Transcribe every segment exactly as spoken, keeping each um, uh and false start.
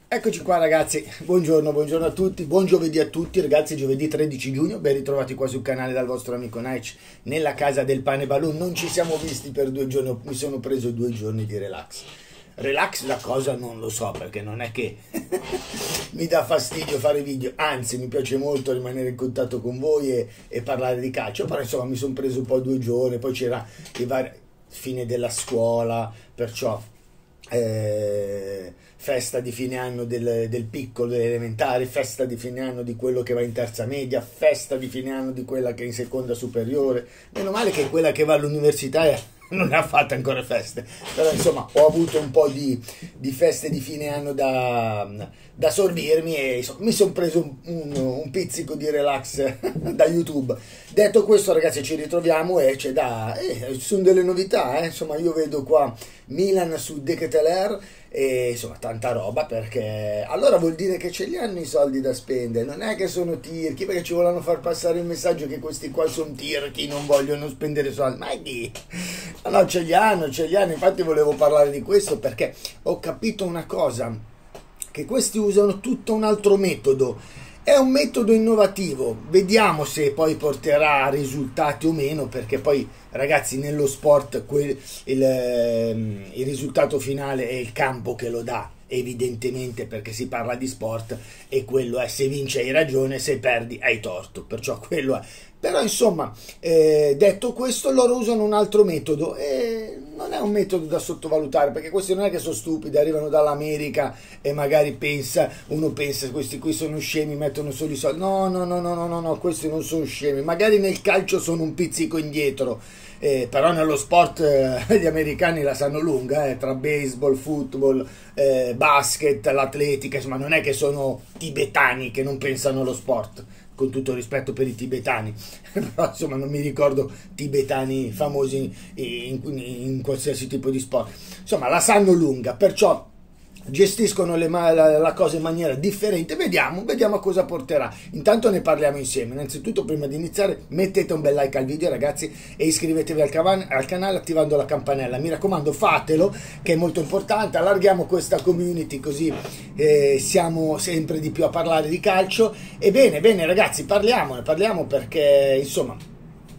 Eccoci qua ragazzi, buongiorno, buongiorno a tutti, buon giovedì a tutti ragazzi, giovedì tredici giugno, ben ritrovati qua sul canale dal vostro amico Naic nella casa del pane balloon. Non ci siamo visti per due giorni, mi sono preso due giorni di relax. Relax la cosa non lo so, perché non è che mi dà fastidio fare video, anzi mi piace molto rimanere in contatto con voi e, e parlare di calcio, però insomma mi sono preso un po' due giorni, poi c'era il vari... fine della scuola, perciò... Eh, festa di fine anno del, del piccolo, delle elementari, festa di fine anno di quello che va in terza media, festa di fine anno di quella che è in seconda superiore. Meno male che quella che va all'università è, non ne ha fatte ancora feste, però insomma ho avuto un po' di, di feste di fine anno da, da sorbirmi e insomma, mi sono preso un, un, un pizzico di relax da YouTube. Detto questo ragazzi, ci ritroviamo e c'è da eh, ci sono delle novità, eh. Insomma io vedo qua Milan su De Ketelaere e insomma tanta roba, perché allora vuol dire che ce li hanno i soldi da spendere, non è che sono tirchi, perché ci vogliono far passare il messaggio che questi qua sono tirchi, non vogliono spendere soldi, ma chi? No, ce li hanno, ce li hanno, infatti volevo parlare di questo perché ho capito una cosa, che questi usano tutto un altro metodo. È un metodo innovativo, vediamo se poi porterà a risultati o meno, perché poi ragazzi nello sport quel, il, il risultato finale è il campo che lo dà, evidentemente, perché si parla di sport e quello è: se vinci hai ragione, se perdi hai torto, perciò quello è. Però insomma, eh, detto questo, loro usano un altro metodo e non è un metodo da sottovalutare, perché questi non è che sono stupidi, arrivano dall'America e magari pensa, uno pensa questi qui sono scemi, mettono solo i soldi. No, no, no, no, no, no, no, questi non sono scemi, magari nel calcio sono un pizzico indietro, eh, però nello sport eh, gli americani la sanno lunga, eh, tra baseball, football, eh, basket, l'atletica, insomma non è che sono tibetani che non pensano allo sport, con tutto il rispetto per i tibetani, però insomma non mi ricordo tibetani famosi in, in, in qualsiasi tipo di sport, insomma la sanno lunga, perciò gestiscono le, la, la cosa in maniera differente. Vediamo, vediamo a cosa porterà. Intanto ne parliamo insieme. Innanzitutto, prima di iniziare, mettete un bel like al video ragazzi e iscrivetevi al, cavan- al canale attivando la campanella, mi raccomando fatelo, che è molto importante. Allarghiamo questa community, così eh, siamo sempre di più a parlare di calcio. E bene, bene ragazzi, parliamone, parliamo perché insomma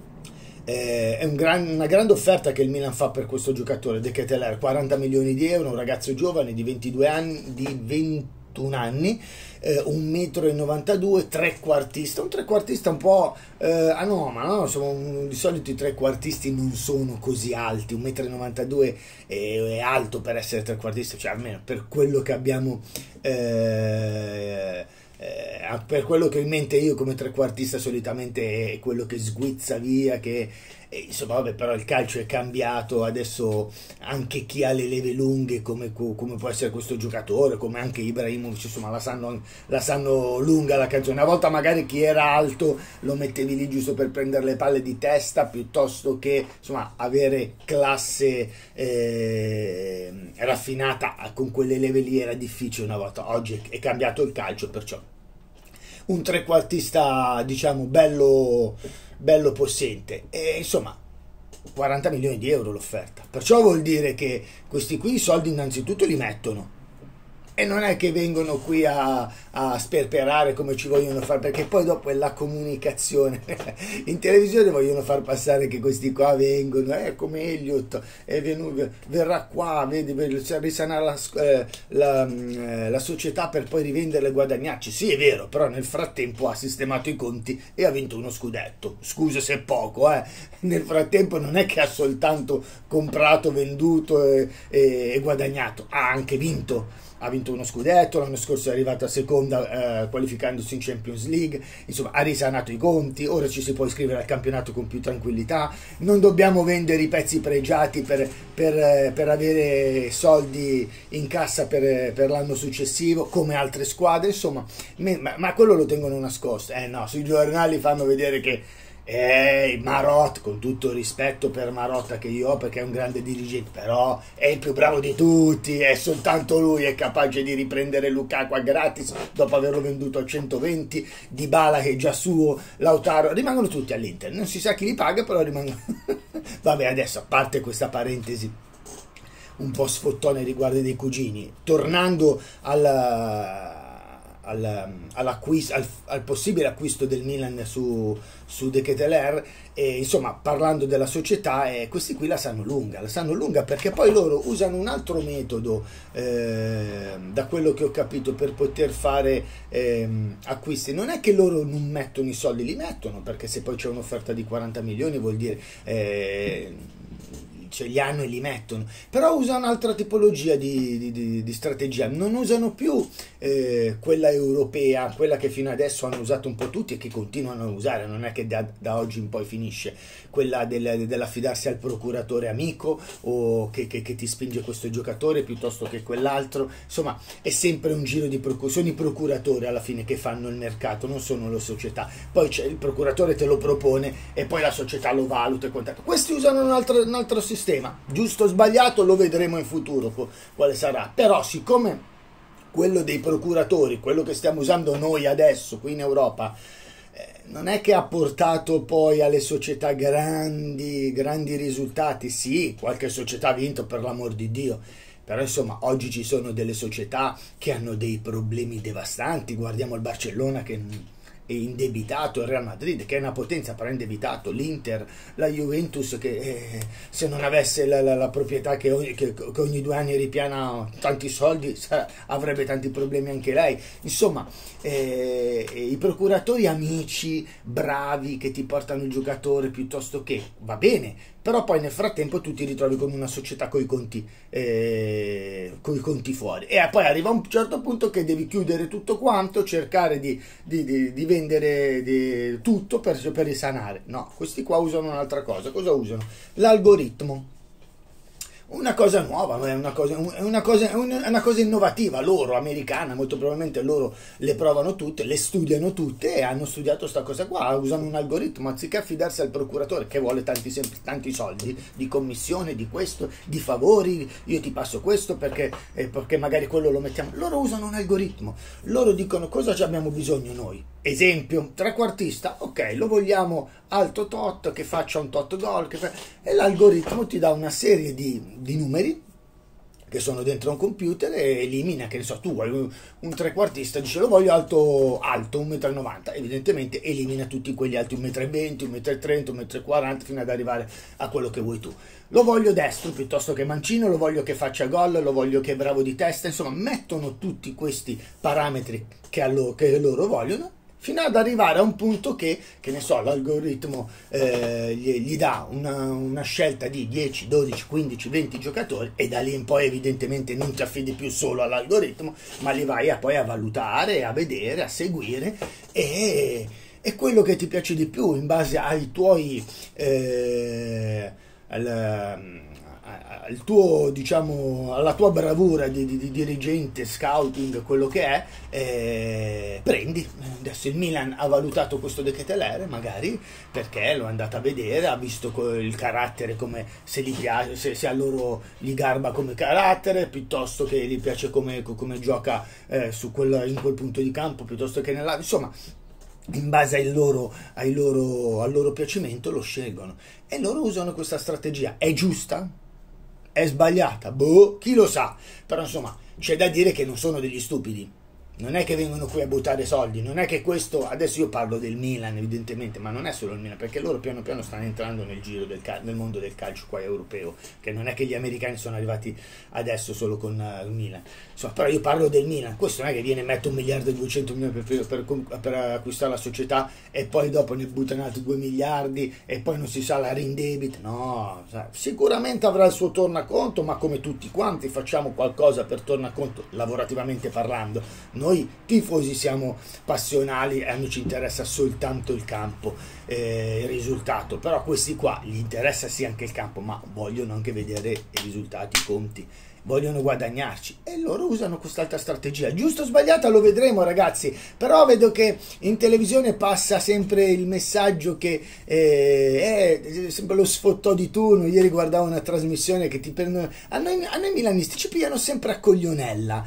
Eh, è un gran, una grande offerta che il Milan fa per questo giocatore, De Ketelaere, quaranta milioni di euro, un ragazzo giovane di ventidue anni, di ventuno anni, eh, un metro e novantadue, trequartista, un trequartista un po' eh, anomalo, no? Insomma, un, di solito i trequartisti non sono così alti, un metro e novantadue è, è alto per essere trequartista, cioè almeno per quello che abbiamo... Eh, Eh, per quello che ho in mente io come trequartista solitamente è quello che sguizza via, che eh, insomma vabbè, però il calcio è cambiato adesso, anche chi ha le leve lunghe come, come può essere questo giocatore, come anche Ibrahimovic, insomma la sanno, la sanno lunga la canzone. Una volta magari chi era alto lo mettevi lì giusto per prendere le palle di testa, piuttosto che insomma avere classe eh, raffinata con quelle leve lì era difficile una volta. Oggi è cambiato il calcio, perciò un trequartista diciamo bello, bello possente e insomma quaranta milioni di euro l'offerta, perciò vuol dire che questi qui i soldi innanzitutto li mettono e non è che vengono qui a, a sperperare come ci vogliono fare, perché poi dopo è la comunicazione in televisione vogliono far passare che questi qua vengono, eh, come Elliott è venuto, verrà qua, vedi, risanare la, eh, la, eh, la società per poi rivenderla e guadagnarci. Sì, è vero, però nel frattempo ha sistemato i conti e ha vinto uno scudetto, scusa se è poco, eh. Nel frattempo non è che ha soltanto comprato, venduto e, e, e guadagnato, ha anche vinto. Ha vinto uno scudetto, l'anno scorso è arrivato a seconda eh, qualificandosi in Champions League, insomma ha risanato i conti, ora ci si può iscrivere al campionato con più tranquillità, non dobbiamo vendere i pezzi pregiati per, per, per avere soldi in cassa per, per l'anno successivo come altre squadre, insomma, ma, ma quello lo tengono nascosto, eh no, sui giornali fanno vedere che Eh, Marotta, con tutto il rispetto per Marotta che io ho perché è un grande dirigente, però è il più bravo di tutti, è soltanto lui è capace di riprendere Lukaku a gratis dopo averlo venduto a centoventi, Dybala che è già suo, Lautaro, rimangono tutti all'Inter, non si sa chi li paga, però rimangono vabbè, adesso a parte questa parentesi un po' sfottone riguardo dei cugini. Tornando alla Al, all'acquisto, al, al possibile acquisto del Milan su, su De Ketelaere, e insomma parlando della società, eh, questi qui la sanno lunga, la sanno lunga perché poi loro usano un altro metodo, eh, da quello che ho capito, per poter fare eh, acquisti. Non è che loro non mettono i soldi, li mettono, perché se poi c'è un'offerta di quaranta milioni vuol dire eh, cioè li hanno e li mettono, però usano un'altra tipologia di, di, di strategia, non usano più eh, quella europea, quella che fino adesso hanno usato un po' tutti e che continuano a usare, non è che da, da oggi in poi finisce, quella del, dell'affidarsi al procuratore amico o che, che, che ti spinge questo giocatore piuttosto che quell'altro. Insomma, è sempre un giro di procuratori, sono i procuratori alla fine che fanno il mercato, non sono le società. Poi c'è il procuratore, te lo propone e poi la società lo valuta e quant'altro. Questi usano un altro, un altro sistema. Sistema. Giusto o sbagliato lo vedremo in futuro quale sarà, però siccome quello dei procuratori, quello che stiamo usando noi adesso qui in Europa, eh, non è che ha portato poi alle società grandi, grandi risultati. Sì, qualche società ha vinto, per l'amor di Dio, però insomma oggi ci sono delle società che hanno dei problemi devastanti. Guardiamo il Barcellona che è indebitato, il Real Madrid che è una potenza però è indebitato, l'Inter, la Juventus che eh, se non avesse la, la, la proprietà che ogni, che, che ogni due anni ripiana tanti soldi sa, avrebbe tanti problemi anche lei. Insomma, eh, i procuratori amici, bravi, che ti portano il giocatore piuttosto che, va bene, però poi nel frattempo tu ti ritrovi con una società coi conti, eh, coi conti fuori, e poi arriva un certo punto che devi chiudere tutto quanto, cercare di, di, di, di vendere di, tutto per, per risanare. No, questi qua usano un'altra cosa. Cosa usano? L'algoritmo. Una cosa nuova, è una cosa, è una cosa, è una cosa innovativa, loro, americana, molto probabilmente loro le provano tutte, le studiano tutte e hanno studiato sta cosa qua, usano un algoritmo, anziché affidarsi al procuratore che vuole tanti, sempre, tanti soldi, di commissione, di questo, di favori, io ti passo questo perché, eh, perché magari quello lo mettiamo, loro usano un algoritmo, loro dicono cosa ci abbiamo bisogno noi. Esempio, trequartista, ok, lo vogliamo alto tot, che faccia un tot gol, che fa... e l'algoritmo ti dà una serie di, di numeri che sono dentro un computer e elimina, che ne so, tu vuoi un, un trequartista, dice lo voglio alto, alto un metro e novanta, evidentemente elimina tutti quegli alti un metro e venti, un metro e trenta, un metro e quaranta fino ad arrivare a quello che vuoi tu. Lo voglio destro piuttosto che mancino, lo voglio che faccia gol, lo voglio che è bravo di testa, insomma mettono tutti questi parametri che, loro, che loro vogliono, fino ad arrivare a un punto che, che ne so, l'algoritmo eh, gli, gli dà una, una scelta di dieci, dodici, quindici, venti giocatori, e da lì in poi evidentemente non ti affidi più solo all'algoritmo, ma li vai a, poi a valutare, a vedere, a seguire, e, e quello che ti piace di più in base ai tuoi eh, al, al tuo, diciamo, alla tua bravura di, di, di dirigente, scouting, quello che è, eh, prendi. Adesso il Milan ha valutato questo De Ketelaere, magari perché lo è andato a vedere, ha visto il carattere, come se gli piace, se, se a loro gli garba come carattere, piuttosto che gli piace come, come gioca eh, su quel, in quel punto di campo, piuttosto che nell'altro, insomma in base ai loro, ai loro, al loro piacimento lo scelgono, e loro usano questa strategia. È giusta? È sbagliata? Boh, chi lo sa, però insomma c'è da dire che non sono degli stupidi, non è che vengono qui a buttare soldi, non è che questo, adesso io parlo del Milan evidentemente, ma non è solo il Milan, perché loro piano piano stanno entrando nel giro del, nel mondo del calcio qua europeo, che non è che gli americani sono arrivati adesso solo con uh, il Milan, insomma, però io parlo del Milan, questo non è che viene e mette un miliardo e duecento milioni per, per, per, per acquistare la società e poi dopo ne buttano altri due miliardi e poi non si sa, la rindebita, no, sicuramente avrà il suo tornaconto, ma come tutti quanti facciamo qualcosa per tornaconto, lavorativamente parlando. Noi tifosi siamo passionali e a noi ci interessa soltanto il campo, eh, il risultato, però a questi qua gli interessa sì anche il campo, ma vogliono anche vedere i risultati, i conti. vogliono guadagnarci e loro usano quest'altra strategia. Giusto o sbagliata lo vedremo, ragazzi, però vedo che in televisione passa sempre il messaggio che eh, è sempre lo sfottò di turno. Ieri guardavo una trasmissione che ti prendono, a noi, a noi milanisti ci pigliano sempre a coglionella,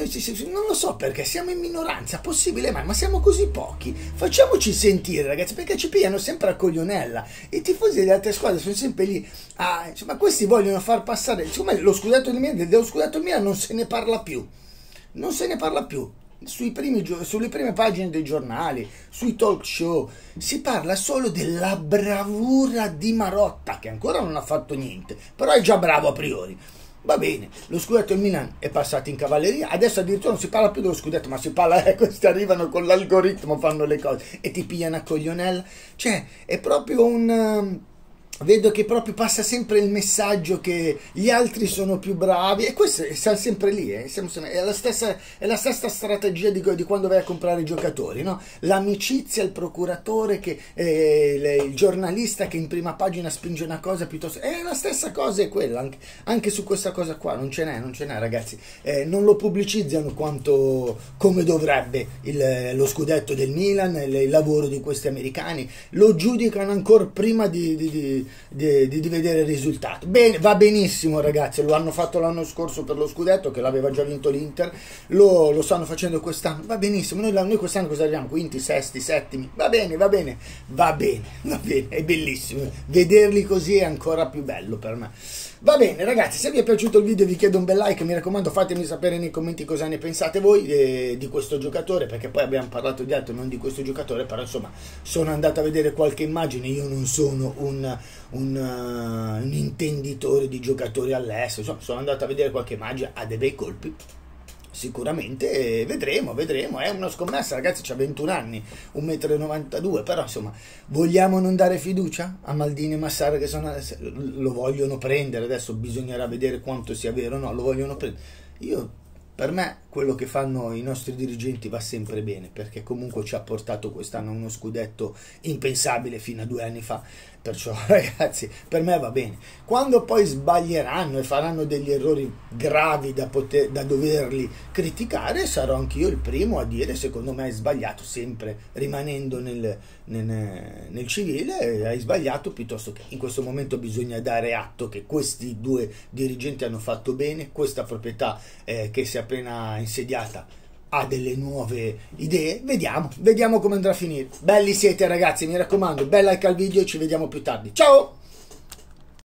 non lo so perché, siamo in minoranza, possibile mai, ma siamo così pochi, facciamoci sentire, ragazzi, perché ci pigliano sempre a coglionella. I tifosi delle altre squadre sono sempre lì, ah, insomma, questi vogliono far passare, insomma, lo scudetto del Milan, dello scudetto del Milan non se ne parla più, non se ne parla più. Sui primi, sulle prime pagine dei giornali, sui talk show, si parla solo della bravura di Marotta, che ancora non ha fatto niente, però è già bravo a priori. Va bene, lo scudetto del Milan è passato in cavalleria, adesso addirittura non si parla più dello scudetto, ma si parla, eh, questi arrivano con l'algoritmo, fanno le cose e ti pigliano a coglionella. Cioè, è proprio un... vedo che proprio passa sempre il messaggio che gli altri sono più bravi, e questo sta sempre lì, eh. È la stessa, è la stessa strategia di, di quando vai a comprare i giocatori, no? L'amicizia, il procuratore, che, eh, il giornalista che in prima pagina spinge una cosa piuttosto, è la stessa cosa, è quella, anche, anche su questa cosa qua, non ce n'è, non ce n'è, ragazzi, eh, non lo pubblicizzano quanto, come dovrebbe il, lo scudetto del Milan, il, il lavoro di questi americani, lo giudicano ancora prima di, di, di Di, di, di vedere il risultato. Bene, va benissimo, ragazzi, lo hanno fatto l'anno scorso per lo scudetto, che l'aveva già vinto l'Inter, lo, lo stanno facendo quest'anno, va benissimo. Noi, noi quest'anno cosa abbiamo? Quinti, sesti, settimi, va bene, va bene, va bene, va bene, è bellissimo, vederli così è ancora più bello per me. Va bene, ragazzi, se vi è piaciuto il video vi chiedo un bel like, mi raccomando fatemi sapere nei commenti cosa ne pensate voi eh, di questo giocatore, perché poi abbiamo parlato di altro, non di questo giocatore, però insomma sono andato a vedere qualche immagine, io non sono un, un, uh, un intenditore di giocatori all'estero, insomma sono andato a vedere qualche immagine, ha dei bei colpi, sicuramente, vedremo, vedremo, è una scommessa, ragazzi, c'ha ventuno anni, un metro e novantadue, però insomma, vogliamo non dare fiducia a Maldini e Massara, che sono, lo vogliono prendere, adesso bisognerà vedere quanto sia vero o no, lo vogliono prendere. Io, per me, quello che fanno i nostri dirigenti va sempre bene, perché comunque ci ha portato quest'anno uno scudetto impensabile fino a due anni fa, perciò ragazzi, per me va bene. Quando poi sbaglieranno e faranno degli errori gravi da, poter, da doverli criticare, sarò anch'io il primo a dire secondo me hai sbagliato, sempre rimanendo nel, nel, nel civile, hai sbagliato, piuttosto che in questo momento bisogna dare atto che questi due dirigenti hanno fatto bene, questa proprietà eh, che si è appena insediata ha delle nuove idee, vediamo, vediamo come andrà a finire. Belli siete, ragazzi, mi raccomando, bel like al video e ci vediamo più tardi, ciao!